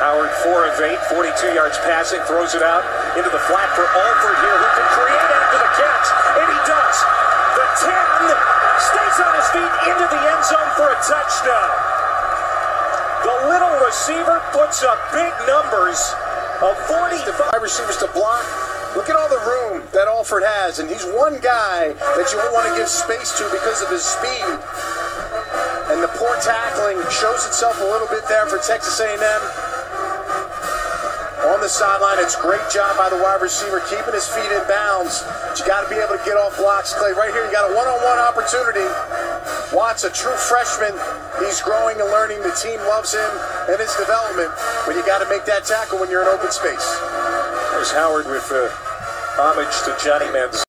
Howard, 4 of 8, 42 yards passing, throws it out into the flat for Alford here, who can create after the catch, and he does. The 10 stays on his feet into the end zone for a touchdown. The little receiver puts up big numbers of 45 receivers to block. Look at all the room that Alford has, and he's one guy that you won't want to give space to because of his speed. And the poor tackling shows itself a little bit there for Texas A&M. On the sideline, it's a great job by the wide receiver keeping his feet in bounds. But you got to be able to get off blocks. Clay, right here, you got a one-on-one opportunity. Watts, a true freshman. He's growing and learning. The team loves him and his development. But you got to make that tackle when you're in open space. There's Howard with homage to Johnny Manziel.